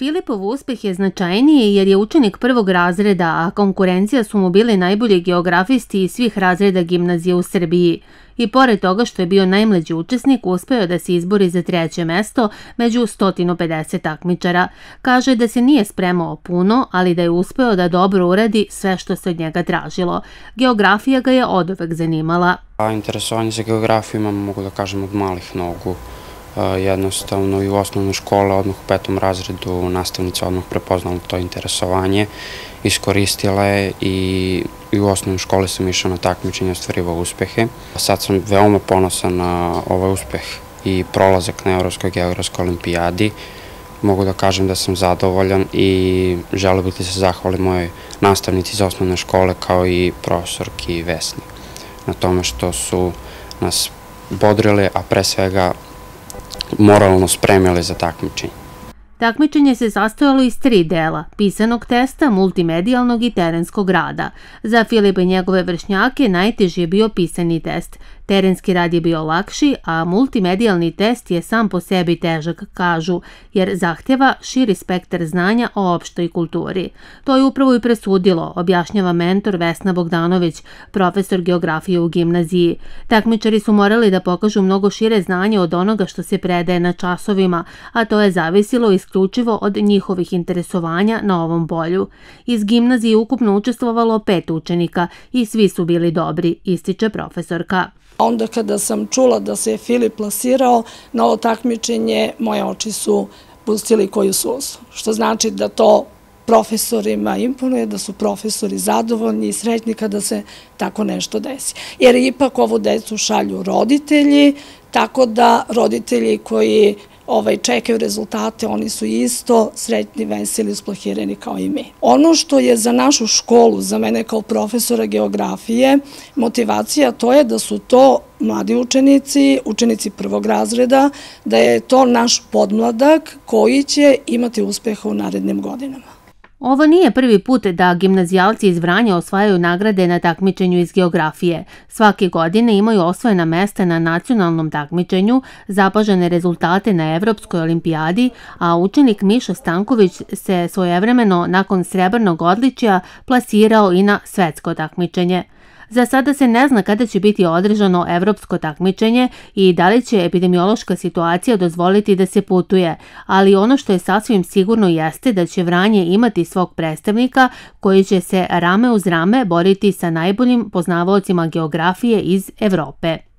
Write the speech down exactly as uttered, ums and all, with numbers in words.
Filipov uspeh je značajniji jer je učenik prvog razreda, a konkurencija su mu bili najbolji geografisti iz svih razreda gimnazije u Srbiji. I pored toga što je bio najmlađi učesnik, uspeo da se izbori za treće mesto među sto pedeset takmičara. Kaže da se nije spremao puno, ali da je uspeo da dobro uradi sve što se od njega tražilo. Geografija ga je oduvek zanimala. Interesovanje za geografiju imam, mogu da kažem, od malih nogu. Jednostavno i u osnovnoj školi, odmah u petom razredu, nastavnica odmah prepoznala to interesovanje, iskoristila je i u osnovnoj školi sam išao na takmičenje i ostvarivao uspehe. Sad sam veoma ponosan na ovaj uspeh i prolazak na Evropskoj geografskoj olimpijadi. Mogu da kažem da sam zadovoljan i želeo bih da se zahvalim mojoj nastavnici iz osnovne škole kao i profesorki Vesni na tome što su nas bodrili, a pre svega moralno spremili za takmičenje. Takmičenje se sastojalo iz tri dela, pisanog testa, multimedijalnog i terenskog rada. Za Filipa i njegove vršnjake najteži je bio pisani test. Terenski rad je bio lakši, a multimedijalni test je sam po sebi težak, kažu, jer zahteva širi spektar znanja o opštoj kulturi. To je upravo i presudilo, objašnjava mentor Vesna Bogdanović, profesor geografije u gimnaziji. Takmičari su morali da pokažu mnogo šire znanje od onoga što se predaje na časovima, a to je zavisilo isključivo od njihovih interesovanja na ovom polju. Iz gimnazije ukupno učestvovalo pet učenika i svi su bili dobri, ističe profesorka. Onda kada sam čula da se je Filip plasirao na ovo takmičenje, moje oči su pustili koju suzu. Što znači da to profesorima imponuje, da su profesori zadovoljni i srećni kada se tako nešto desi. Jer ipak ovu decu šalju roditelji, tako da roditelji koji čekaju rezultate, oni su isto srećni, veseli, usplahireni kao i mi. Ono što je za našu školu, za mene kao profesora geografije, motivacija, to je da su to mladi učenici, učenici prvog razreda, da je to naš podmladak koji će imati uspeha u narednim godinama. Ovo nije prvi put da gimnazijalci iz Vranja osvajaju nagrade na takmičenju iz geografije. Svake godine imaju osvojena mesta na nacionalnom takmičenju, zapažene rezultate na Evropskoj olimpijadi, a učenik Miša Stanković se svojevremeno nakon srebrnog odličja plasirao i na svetsko takmičenje. Za sada se ne zna kada će biti održano evropsko takmičenje i da li će epidemiološka situacija dozvoliti da se putuje, ali ono što je sasvim sigurno jeste da će Vranje imati svog predstavnika koji će se rame uz rame boriti sa najboljim poznavaocima geografije iz Evrope.